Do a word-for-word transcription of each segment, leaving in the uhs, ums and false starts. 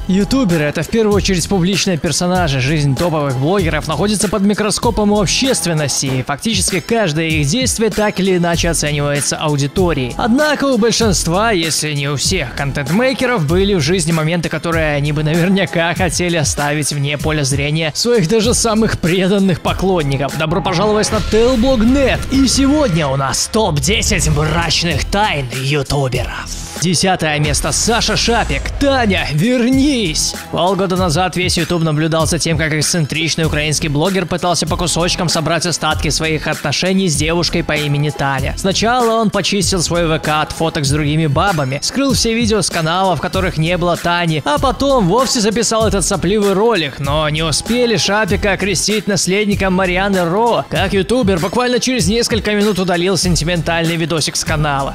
Ютуберы — это в первую очередь публичные персонажи. Жизнь топовых блогеров находится под микроскопом у общественности, и фактически каждое их действие так или иначе оценивается аудиторией. Однако у большинства, если не у всех контент-мейкеров, были в жизни моменты, которые они бы наверняка хотели оставить вне поля зрения своих даже самых преданных поклонников. Добро пожаловать на Тейлблог точка нет, и сегодня у нас топ десять мрачных тайн ютуберов. Десятое место. Саша Шапик. Таня, вернись! Полгода назад весь YouTube наблюдал за тем, как эксцентричный украинский блогер пытался по кусочкам собрать остатки своих отношений с девушкой по имени Таня. Сначала он почистил свой ВК от фоток с другими бабами, скрыл все видео с канала, в которых не было Тани, а потом вовсе записал этот сопливый ролик. Но не успели Шапика окрестить наследником Марьяны Ро, как ютубер буквально через несколько минут удалил сентиментальный видосик с канала.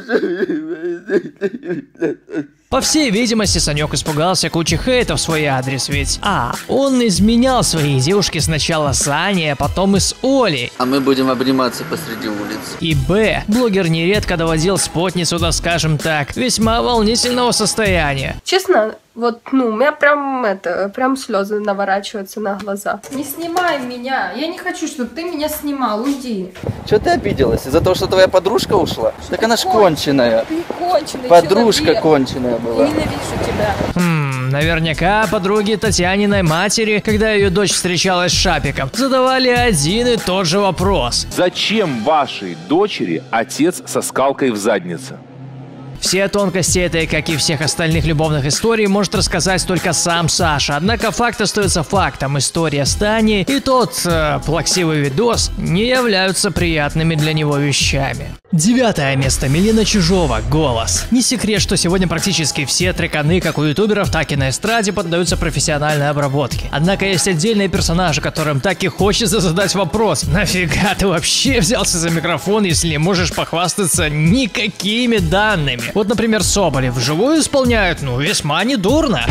По всей видимости, Санек испугался кучи хейта в свой адрес, ведь а. он изменял своей девушке сначала с Аней, а потом и с Олей. А мы будем обниматься посреди улицы. И б. блогер нередко доводил спутницу до, скажем так, весьма волнительного состояния. Честно, вот, ну, у меня прям, это, прям слезы наворачиваются на глаза. Не снимай меня, я не хочу, чтобы ты меня снимал, уйди. Че ты обиделась? Из-за того, что твоя подружка ушла? Ты так она ж конченая. Ты конченый Подружка человек. конченая была. Ненавижу тебя. Хм, наверняка подруги Татьяниной матери, когда ее дочь встречалась с Шапиком, задавали один и тот же вопрос. Зачем вашей дочери отец со скалкой в заднице? Все тонкости этой, как и всех остальных любовных историй, может рассказать только сам Саша. Однако факт остается фактом. История с Таней и тот э, плаксивый видос не являются приятными для него вещами. Девятое место. Милена Чижова. Голос. Не секрет, что сегодня практически все треканы, как у ютуберов, так и на эстраде, поддаются профессиональной обработке. Однако есть отдельные персонажи, которым так и хочется задать вопрос: нафига ты вообще взялся за микрофон, если не можешь похвастаться никакими данными? Вот, например, Соболев вживую исполняют, ну, весьма недурно.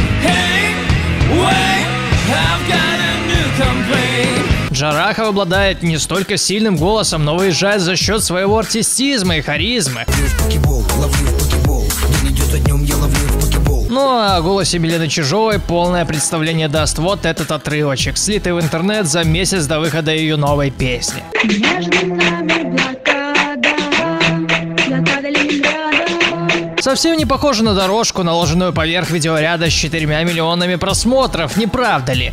Джарахов обладает не столько сильным голосом, но выезжает за счет своего артистизма и харизмы. Ну а о голосе Милены Чижовой полное представление даст вот этот отрывочек, слитый в интернет за месяц до выхода ее новой песни. Совсем не похоже на дорожку, наложенную поверх видеоряда с четырьмя миллионами просмотров, не правда ли?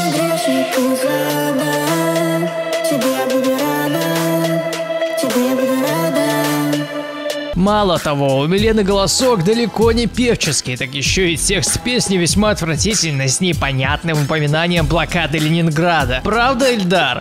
Мало того, у Милены голосок далеко не певческий, так еще и текст песни весьма отвратительный, с непонятным упоминанием блокады Ленинграда. Правда, Эльдар?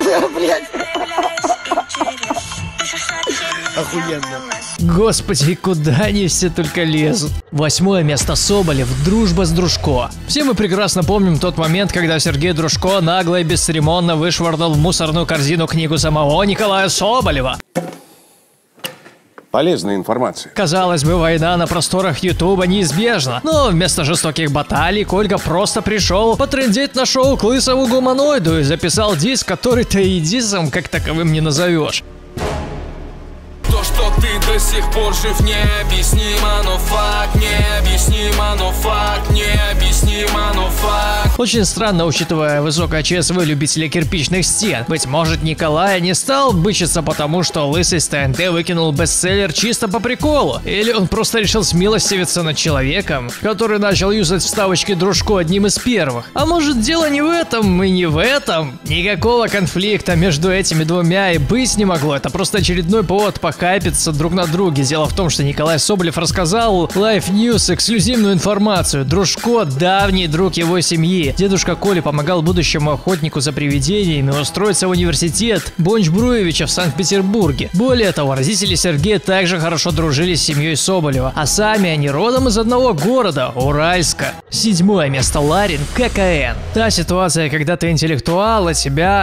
Охуенно. Господи, куда они все только лезут. Восьмое место. Соболев. Дружба с Дружко. Все мы прекрасно помним тот момент, когда Сергей Дружко нагло и бесцеремонно вышвырнул в мусорную корзину книгу самого Николая Соболева. Полезная информация. Казалось бы, война на просторах Ютуба неизбежна, но вместо жестоких баталий Колька просто пришел потрындеть на шоу к лысому гуманоиду и записал диск, который ты и дисом как таковым не назовешь. То, что ты до сих пор жив, необъяснимо, но факт, необъяснимо, но факт, необъяснимо, но факт. Очень странно, учитывая высокое ЧСВ любителей кирпичных стен. Быть может, Николай не стал бычиться потому, что лысый с ТНТ выкинул бестселлер чисто по приколу? Или он просто решил смилостивиться над человеком, который начал юзать вставочки Дружко одним из первых? А может, дело не в этом и не в этом? Никакого конфликта между этими двумя и быть не могло. Это просто очередной повод похайпиться друг на друге. Дело в том, что Николай Соболев рассказал Life News эксклюзивную информацию. Дружко — давний друг его семьи. Дедушка Коля помогал будущему охотнику за привидениями устроиться в университет Бонч-Бруевича в Санкт-Петербурге. Более того, родители Сергея также хорошо дружили с семьей Соболева, а сами они родом из одного города – Уральска. Седьмое место. Ларин. ККН. Та ситуация, когда ты интеллектуал, а тебя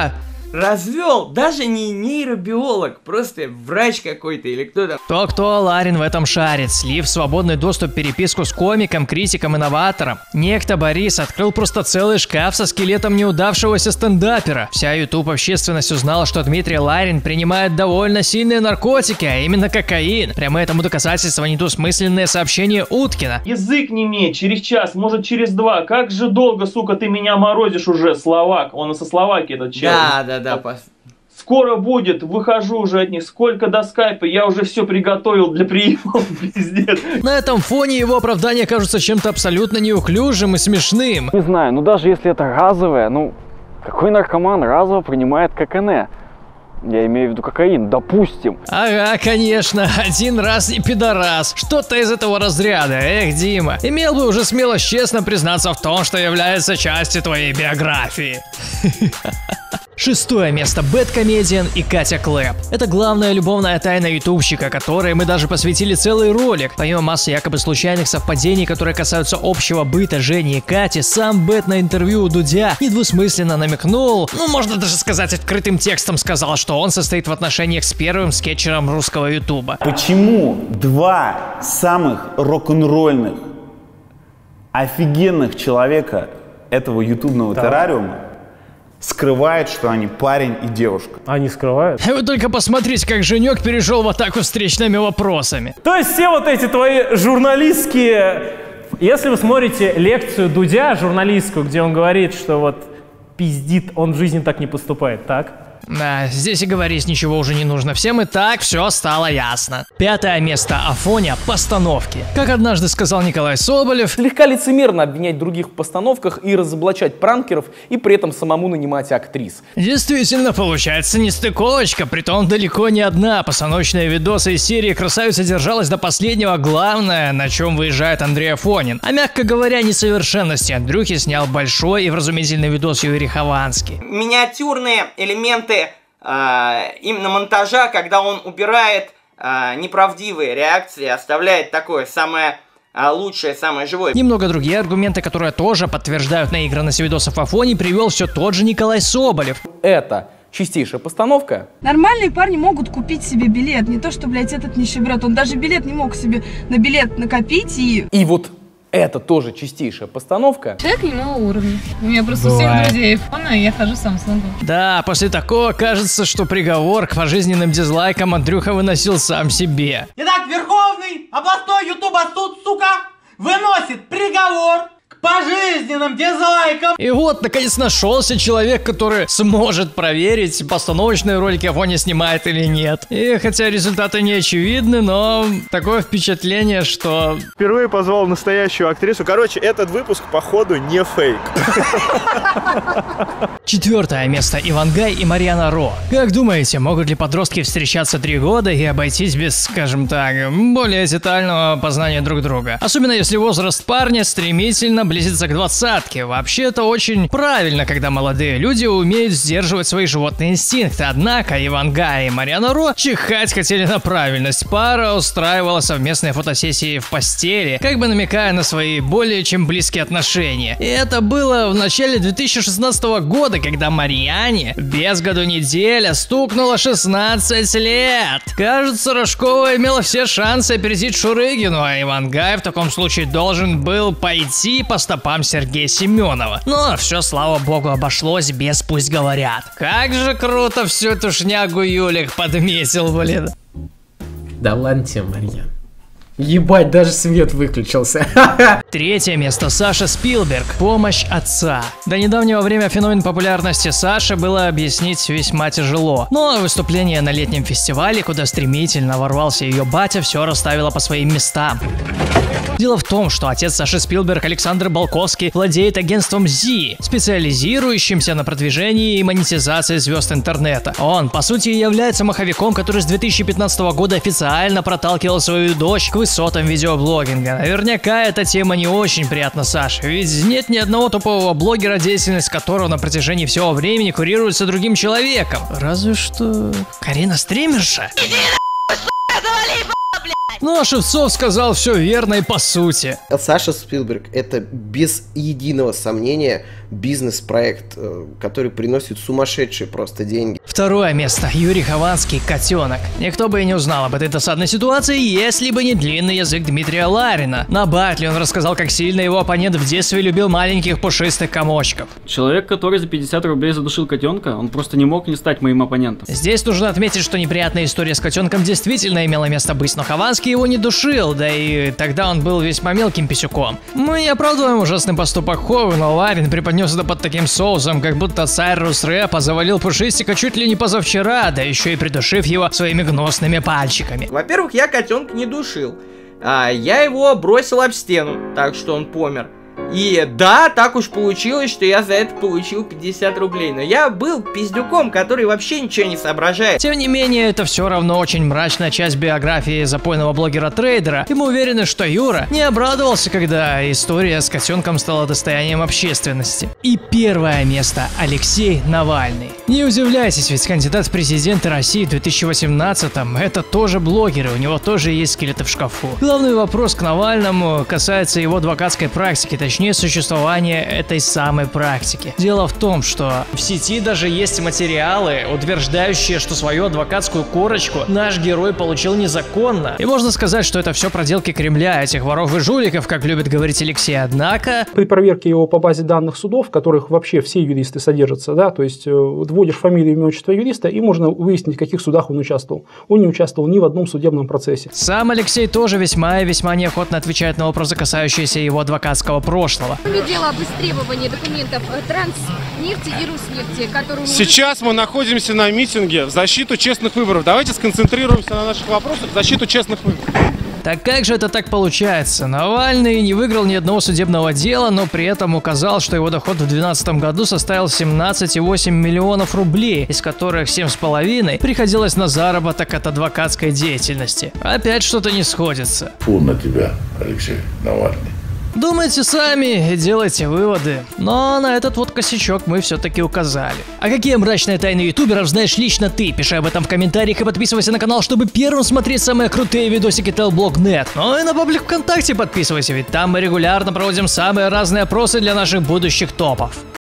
развел даже не нейробиолог, просто врач какой-то или кто-то. Кто-кто, Ларин в этом шарит, слив в свободный доступ переписку с комиком, критиком, инноватором. Некто Борис открыл просто целый шкаф со скелетом неудавшегося стендапера. Вся YouTube-общественность узнала, что Дмитрий Ларин принимает довольно сильные наркотики, а именно кокаин. Прямо этому доказательство недвусмысленное сообщение Уткина. Язык не имеет через час, может через два. Как же долго, сука, ты меня морозишь уже, Словак. Он и со Словакии этот человек. Да, да, да. Пос... Скоро будет, выхожу уже от них. Сколько до скайпа, я уже все приготовил для приемов, пиздец. На этом фоне его оправдания кажутся чем-то абсолютно неуклюжим и смешным. Не знаю, ну даже если это разовое, ну какой наркоман разово принимает ККН? Я имею в виду кокаин, допустим. Ага, конечно, один раз не пидорас. Что-то из этого разряда, эх, Дима. Имел бы уже смелость честно признаться в том, что является частью твоей биографии. Шестое место. Бэдкомедиан и Катя Клэп. Это главная любовная тайна ютубщика, которой мы даже посвятили целый ролик. Помимо массы якобы случайных совпадений, которые касаются общего быта Жени и Кати, сам Бэд на интервью у Дудя недвусмысленно намекнул, ну можно даже сказать открытым текстом сказал, что он состоит в отношениях с первым скетчером русского ютуба. Почему два самых рок-н-ролльных, офигенных человека этого ютубного да. террариума скрывает, что они парень и девушка? Они скрывают? Вы только посмотрите, как Женек перешел в атаку встречными вопросами. То есть все вот эти твои журналистские... Если вы смотрите лекцию Дудя журналистскую, где он говорит, что вот пиздит, он в жизни так не поступает, так? Да, здесь и говорить ничего уже не нужно. Всем и так все стало ясно. Пятое место. Афоня. Постановки. Как однажды сказал Николай Соболев, слегка лицемерно обвинять других в постановках и разоблачать пранкеров, и при этом самому нанимать актрис. Действительно, получается нестыковочка, притом далеко не одна. Постановочные видосы из серии «Красавица держалась до последнего», главное, на чем выезжает Андрей Афонин. А мягко говоря, несовершенности Андрюхи снял большой и вразумительный видос Юрий Хованский. Миниатюрные элементы э, именно монтажа, когда он убирает э, неправдивые реакции, оставляет такое самое э, лучшее, самое живое. Немного другие аргументы, которые тоже подтверждают наигранность видосов Афони, привел все тот же Николай Соболев. Это чистейшая постановка. Нормальные парни могут купить себе билет, не то что, блядь, этот нищеброд, он даже билет не мог себе на билет накопить и... И вот это тоже чистейшая постановка. Человек немного уровня. У меня просто у всех друзей айфона, и я хожу с Samsung. Да, после такого кажется, что приговор к пожизненным дизлайкам Андрюха выносил сам себе. Итак, Верховный областной ютуба суд, сука, выносит приговор к пожизненным дизлайкам. И вот, наконец, нашелся человек, который сможет проверить, постановочные ролики Афоня снимает или нет. И хотя результаты не очевидны, но такое впечатление, что... Впервые позвал настоящую актрису. Короче, этот выпуск, походу, не фейк. Четвертое место. Ивангай и Марьяна Ро. Как думаете, могут ли подростки встречаться три года и обойтись без, скажем так, более детального познания друг друга? Особенно если возраст парня стремительно близится к двадцатке. Вообще это очень правильно, когда молодые люди умеют сдерживать свои животные инстинкты. Однако Ивангай и Марьяна Ро чихать хотели на правильность. Пара устраивала совместные фотосессии в постели, как бы намекая на свои более чем близкие отношения. И это было в начале две тысячи шестнадцатого года, когда Марьяне без году неделя стукнуло шестнадцать лет. Кажется, Рожкова имела все шансы опередить Шурыгину, а Ивангай в таком случае должен был пойти по стопам Сергея Семенова. Но все, слава богу, обошлось без «пусть говорят». Как же круто всю эту шнягу Юлик подметил, блин. Да ладно тебе, Марьян. Ебать, даже свет выключился. Третье место. Саша Спилберг. Помощь отца. До недавнего времени феномен популярности Саши было объяснить весьма тяжело. Но выступление на летнем фестивале, куда стремительно ворвался ее батя, все расставило по своим местам. Дело в том, что отец Саши Спилберг, Александр Балковский, владеет агентством зи, специализирующимся на продвижении и монетизации звезд интернета. Он, по сути, является маховиком, который с две тысячи пятнадцатого года официально проталкивал свою дочь к высотам видеоблогинга. Наверняка эта тема не очень приятна Саше, ведь нет ни одного топового блогера, деятельность которого на протяжении всего времени курируется другим человеком. Разве что... Карина стримерша? Ну а Шевцов сказал все верно и по сути. Саша Спилберг — это без единого сомнения бизнес-проект, который приносит сумасшедшие просто деньги. Второе место. Юрий Хованский, «Котенок». Никто бы и не узнал об этой досадной ситуации, если бы не длинный язык Дмитрия Ларина. На батле он рассказал, как сильно его оппонент в детстве любил маленьких пушистых комочков. Человек, который за пятьдесят рублей задушил котенка, он просто не мог не стать моим оппонентом. Здесь нужно отметить, что неприятная история с котенком действительно имела место быть, но Хованский его не душил, да и тогда он был весьма мелким писюком. Мы не оправдываем ужасный поступок Ховы, но Ларин преподнес это под таким соусом, как будто Сайрус Рэпа завалил Пушистика чуть ли не позавчера, да еще и придушив его своими гнусными пальчиками. Во-первых, я котенка не душил, а я его бросил об стену, так что он помер. И да, так уж получилось, что я за это получил пятьдесят рублей. Но я был пиздюком, который вообще ничего не соображает. Тем не менее, это все равно очень мрачная часть биографии запойного блогера-трейдера. И мы уверены, что Юра не обрадовался, когда история с котенком стала достоянием общественности. И первое место. Алексей Навальный. Не удивляйтесь, ведь кандидат в президенты России в две тысячи восемнадцатом это тоже блогеры, у него тоже есть скелеты в шкафу. Главный вопрос к Навальному касается его адвокатской практики, точнее существования этой самой практики. Дело в том, что в сети даже есть материалы, утверждающие, что свою адвокатскую корочку наш герой получил незаконно. И можно сказать, что это все проделки Кремля, этих воров и жуликов, как любит говорить Алексей. Однако при проверке его по базе данных судов, в которых вообще все юристы содержатся, да, то есть вводишь фамилию, имя, отчество юриста, и можно выяснить, в каких судах он участвовал. Он не участвовал ни в одном судебном процессе. Сам Алексей тоже весьма и весьма неохотно отвечает на вопросы, касающиеся его адвокатского прошлого. Дело об истребовании документов Транснефти и Руснефти, которые... Сейчас мы находимся на митинге в защиту честных выборов. Давайте сконцентрируемся на наших вопросах в защиту честных выборов. Так как же это так получается? Навальный не выиграл ни одного судебного дела, но при этом указал, что его доход в две тысячи двенадцатом году составил семнадцать целых восемь десятых миллионов рублей, из которых семь с половиной приходилось на заработок от адвокатской деятельности. Опять что-то не сходится. Фу на тебя, Алексей Навальный. Думайте сами и делайте выводы. Но на этот вот косячок мы все-таки указали. А какие мрачные тайны ютуберов знаешь лично ты? Пиши об этом в комментариях и подписывайся на канал, чтобы первым смотреть самые крутые видосики Telblog точка нет. Ну и на паблик ВКонтакте подписывайся, ведь там мы регулярно проводим самые разные опросы для наших будущих топов.